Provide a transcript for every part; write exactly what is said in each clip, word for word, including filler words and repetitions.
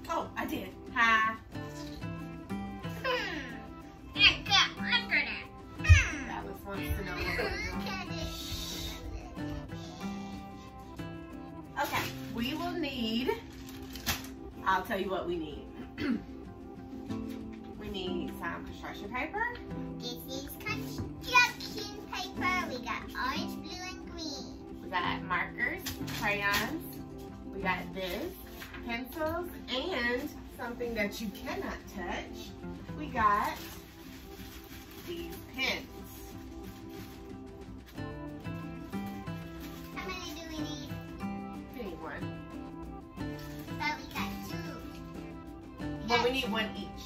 Oh, I did. Hi. Hmm. I got under that. That was wants to know what we're doing. Okay, we will need, I'll tell you what we need. We need some construction paper. This is construction paper. We got orange, blue, and green. We got markers, crayons. We got this, pencils, and something that you cannot touch. We got these pens. How many do we need? We need one. So we got two. Well, we need one each.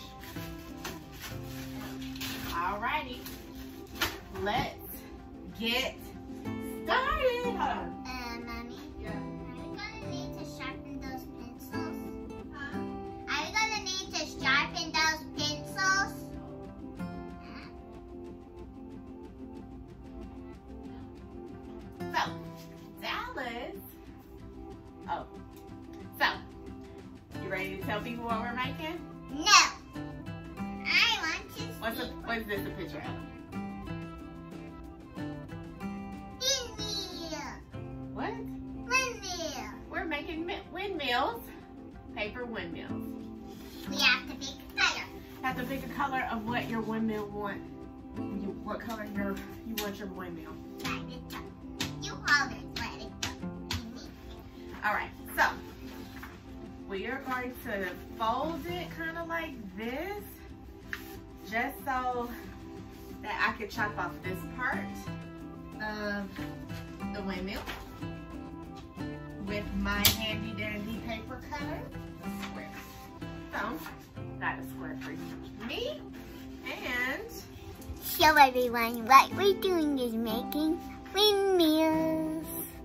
Alrighty. Let's get started. Hold on. Uh, Mommy, Yeah. are we gonna need to sharpen those pencils? Huh? Are we gonna need to sharpen those pencils? So, Dallas. Oh. So, you ready to tell people what we're making? No. I want to What's a, see what is this a picture of? windmill. What? Windmill. We're making mi- windmills. Paper windmills. We have to pick a color. Have to pick a color of what your windmill want. You, what color your you want your windmill. Let it go. You hold it. Let it go. All right. So we are going to fold it kind of like this, just so that I could chop off this part of the windmill with my handy dandy paper cutter. Square. So got a square for me, and Show everyone what we're doing is making windmills.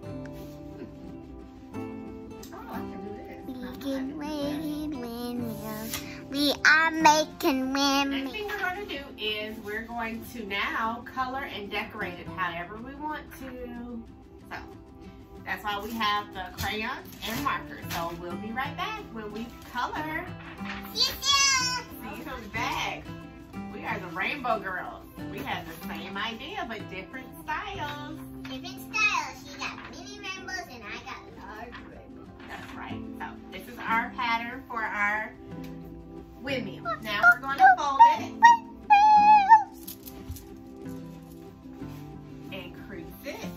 oh, I can do this. We Uh-huh, I can can do make windmills. We are making that. Next windmills. thing we're going to do is we're going to now color and decorate it however we want to. So that's why we have the crayons and markers. So we'll be right back when we color. See you soon. See you on the bag. We are the Rainbow Girls. We have the same idea but different styles. Different styles. She got mini rainbows and I got large rainbows. That's right. So this is our pattern for our windmill. Now we're going to fold it and crease it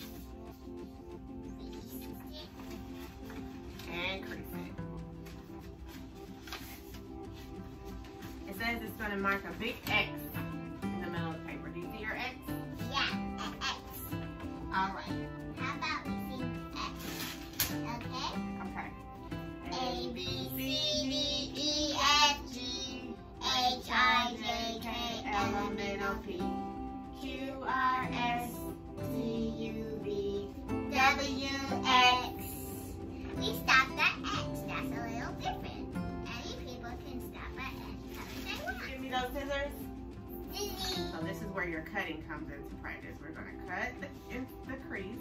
and crease it. It says it's going to mark a big X in the middle of the paper. Do you see your X? Yeah, an X. All right. How about we sing X? Okay? Okay. A, B, C, D, E, F, G, H, I, J, K, L, M, N, O, P, Q, R, S, T, U, V, W, X. We stopped at X. That's a little different. Any people can stop at any color they want. Give me those scissors. Disney. So this is where your cutting comes into practice. We're going to cut the, in the crease.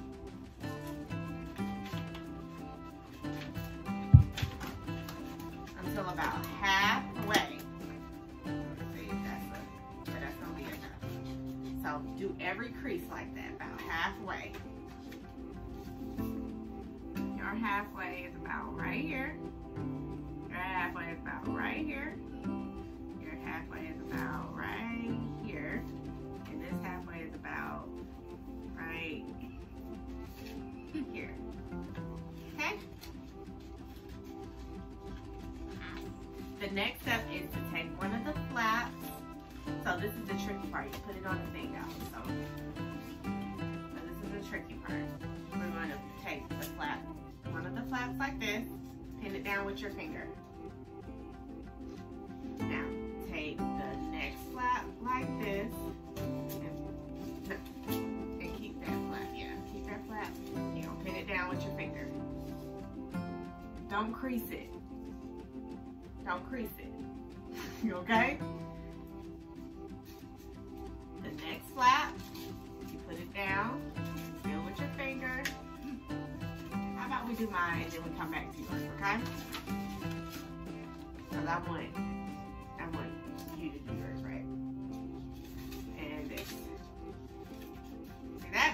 Until about halfway. Let's see if that's, a, yeah, that's going to be enough. So do every crease like that, about halfway. Your halfway is about right here. Your halfway is about right here. Your halfway is about right here. And this halfway is about right here. Okay? The next step is to take one of the flaps. So this is the tricky part. You put it on the thing down. So, so this is the tricky part. We're going to take the flap, one of the flaps like this, pin it down with your finger. Now, take the next flap like this, and, and keep that flap, yeah, keep that flap. You're gonna pin it down with your finger. Don't crease it. Don't crease it. You okay? The next flap, you put it down, fill with your finger. How about we do mine and then we come back to yours, okay? because I want, I want you to do yours right. And this. See that?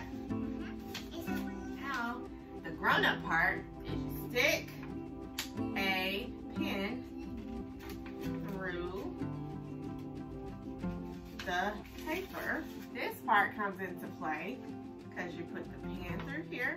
Now, the grown-up part is you stick a pin through the paper. This part comes into play because you put the pin through here.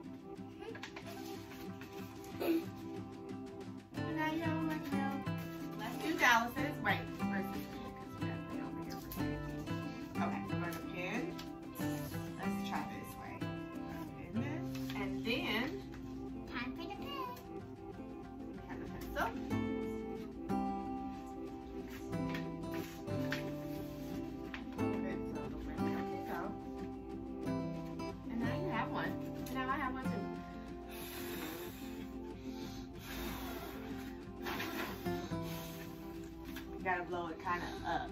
Now you have one now. Let's do Dallas's. Wait, where's this pin? Because we got to put over here for safety. Okay, we're going to pin. Let's try this way. Pin this. And then, Time for the pen. have the pencil. Good, so the window can go. And now you have one. Now I have one too. You gotta blow it kind of up.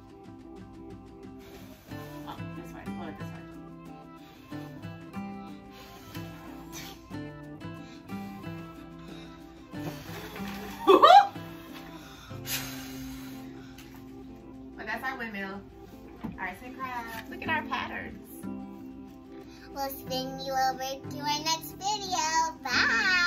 Oh, this way. Blow it this way. But that's our windmill. Arts and crafts. Look at our patterns. We'll spin you over to our next video. Bye.